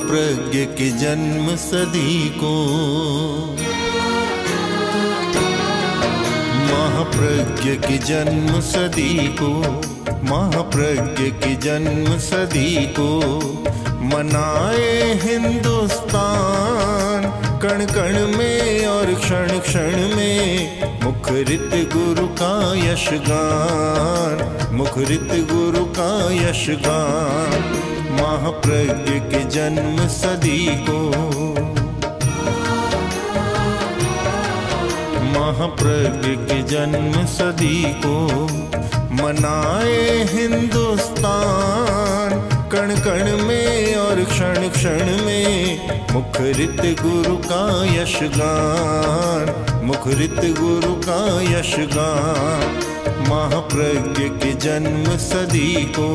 महाप्रज्ञ के जन्म सदी को, महाप्रज्ञ की जन्म सदी को, महाप्रज्ञ की जन्म सदी को मनाए हिंदुस्तान। कण कण में और क्षण क्षण में मुखरित गुरु का यशगान, मुखरित गुरु का यशगान। महाप्रज्ञ के जन्म सदी को, महाप्रज्ञ के जन्म सदी को मनाए हिंदुस्तान। कण कण में और क्षण क्षण में मुखरित गुरु का यशगान, मुखरित गुरु का यशगान। महाप्रज्ञ के जन्म सदी को,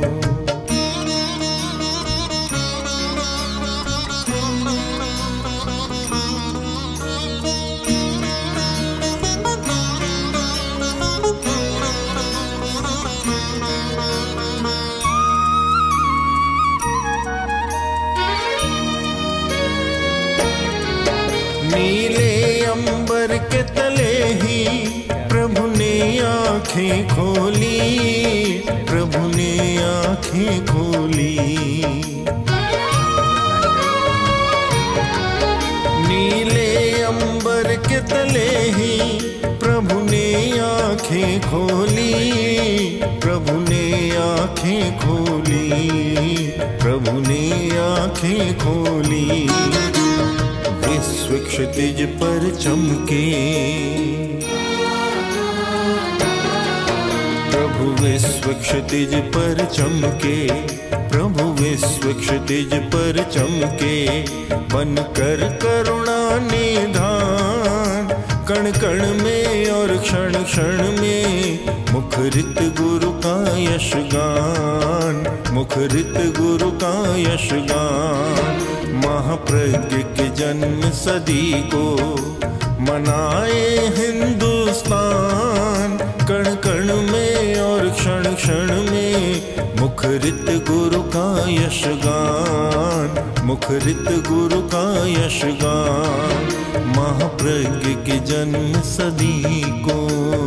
नीले अंबर के तले ही प्रभु ने आँखें खोली, प्रभु ने आँखें खोली। नीले अंबर के तले ही प्रभु ने आँखें खोली, प्रभु ने आँखें खोली, प्रभु ने आँखें खोली। विश्व क्षितिज पर चमके प्रभु, विश्व क्षितिज पर चमके प्रभु, विश्व क्षितिज पर चमके। बनकर करुणा निधान, कण कण में और क्षण क्षण में मुखरित गुरु का यशगान, मुखरित गुरु का यशगान। महाप्रज्ञ के जन्म सदी को मनाए हिंदुस्तान। कण कण में और क्षण क्षण में मुखरित गुरु का यशगान, मुखरित गुरु का यशगान। महाप्रज्ञ के जन्म सदी को,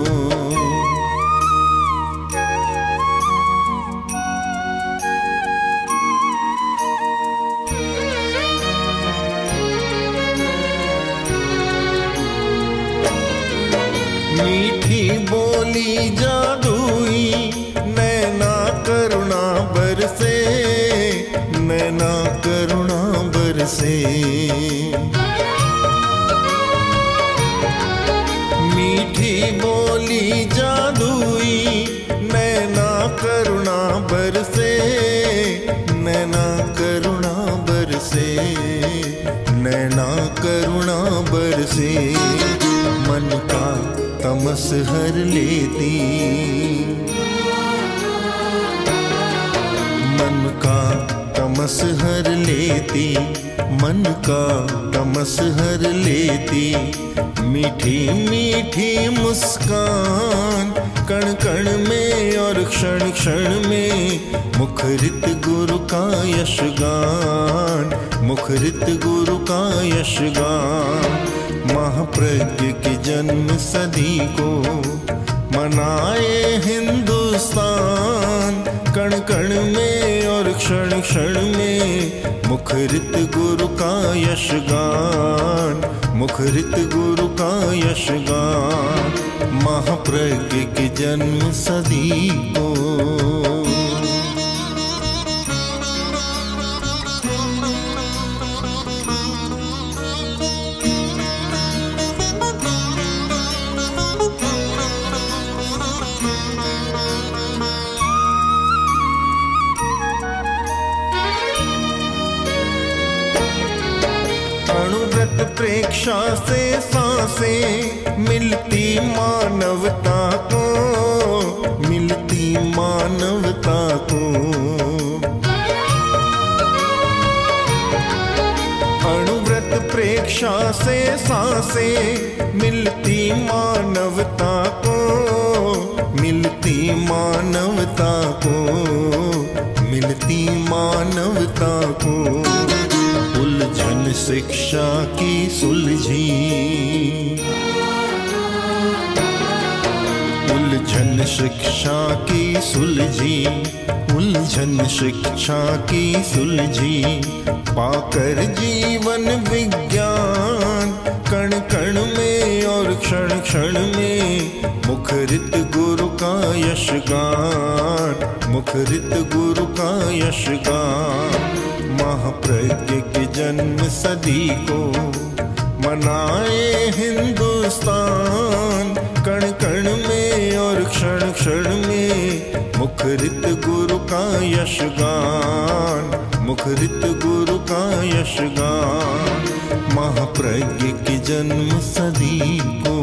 मीठी बोली जादुई नैना करुणा बरसे, नैना करुणा बरसे। मीठी बोली जादुई नैना करुणा बरसे, नैना करुणा बरसे, नैना करुणा बरसे। मन का तमस हर लेती, मन का तमस हर लेती, मन का तमस हर लेती। मीठी मीठी मुस्कान, कण कण में और क्षण क्षण में मुखरित गुरु का यशगान, मुखरित गुरु का यशगान। महाप्रज्ञ की जन्म सदी को मनाए हिंदुस्तान। कण कण में और क्षण क्षण में मुखरित गुरु का यशगान, मुखरित गुरु का यशगान। महाप्रज्ञ की जन्म सदी को, अणुव्रत प्रेक्षा से सांसें मिलती मानवता को, मिलती मानवता को। अणुव्रत प्रेक्षा से सांसें मिलती मानवता को, मिलती मानवता को, मिलती मानवता को। उलझन शिक्षा की सुलझी, उलझन शिक्षा की सुलझी, उलझन शिक्षा की सुलझी, पाकर जीवन विज्ञान कण कण में और क्षण क्षण में, मुखरित गुरु का यशगान, मुखरित गुरु का यशगान। महाप्रज्ञ के जन्म सदी को मनाए हिंदुस्तान, कण कण में और क्षण क्षण में, मुखरित गुरु का यशगान, मुखरित गुरु का यशगान। महाप्रज्ञ के जन्म सदी को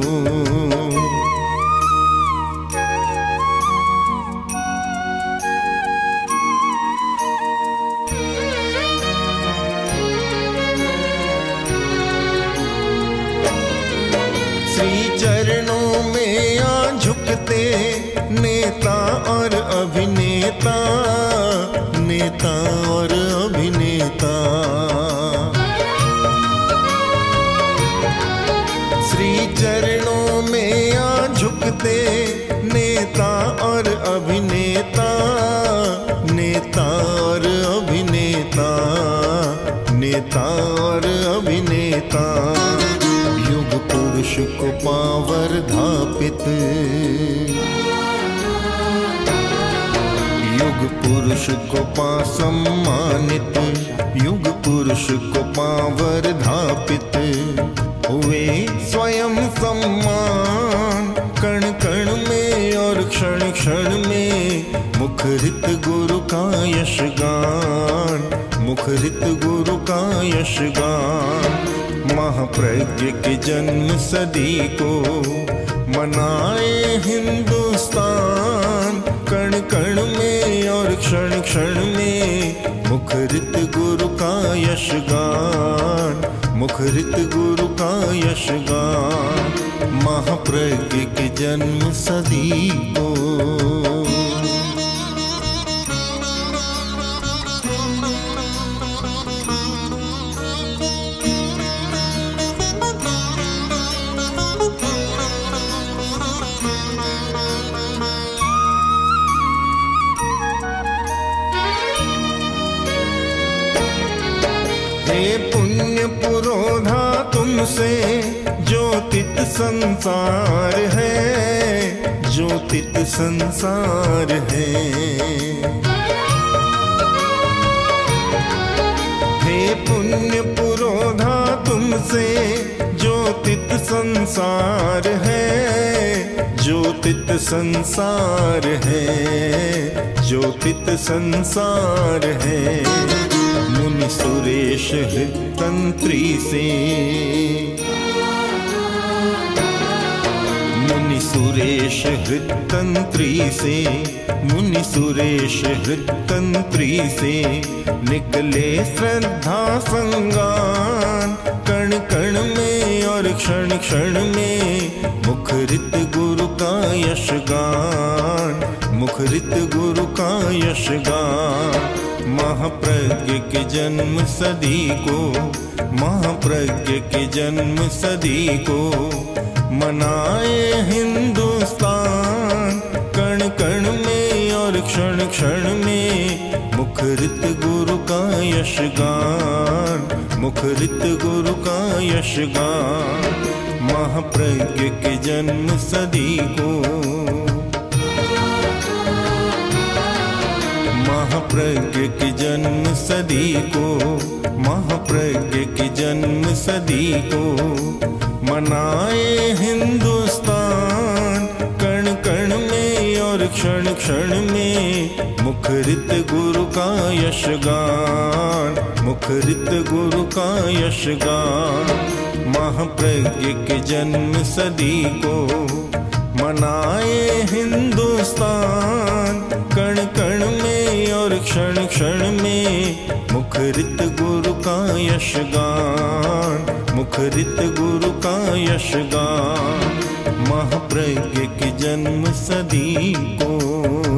श्री चरणों में आ झुकते नेता और अभिनेता, नेता और अभिनेता। श्री चरणों में आ झुकते नेता और अभिनेता, नेता और अभिनेता, नेता और अभिनेता। युग पुरुष को पावर धापित, युग पुरुष को पा सम्मानित, युग पुरुष को पावर धापित, हुए स्वयं सम्मान कण कण में और क्षण क्षण में, मुखरित गुरु का यशगान, मुखरित गुरु का यशगान। महाप्रज्ञ के जन्म सदी को मनाए हिंदुस्तान, कण कण में और क्षण क्षण में, मुखरित गुरु का यशगान, मुखरित गुरु का यशगान। महाप्रज्ञ के जन्म सदी को हे पुण्य पुरोधा तुमसे ज्योतित संसार है, ज्योतित संसार है। हे पुण्य पुरोधा तुमसे ज्योतित संसार है, ज्योतित संसार है, ज्योतित संसार है। मुनि सुरेश हृतंत्री से, मुनि सुरेश हृतंत्री से, मुनि सुरेश हृतंत्री से, निकले श्रद्धा संगान कण कण में और क्षण क्षण में, मुखरित गुरु का यशगान, मुखरित गुरु का यशगान। महाप्रज्ञ के जन्म सदी को, महाप्रज्ञ के जन्म सदी को मनाए हिंदुस्तान, कण कण में और क्षण क्षण में, मुखरित गुरु का यशगान, मुखरित गुरु का यशगान। महाप्रज्ञ के जन्म सदी को, महाप्रज्ञ के जन्म सदी को, महाप्रज्ञ के जन्म सदी को मनाए हिंदुस्तान, कण कण में और क्षण क्षण में, मुखरित गुरु का यशगान, मुखरित गुरु का यशगान। महाप्रज्ञ के जन्म सदी को मनाए हिंदुस्तान, कण कण में और क्षण क्षण में, मुखरित गुरु का यशगान, मुखरित गुरु का यशगान। महाप्रज्ञ के जन्म सदी को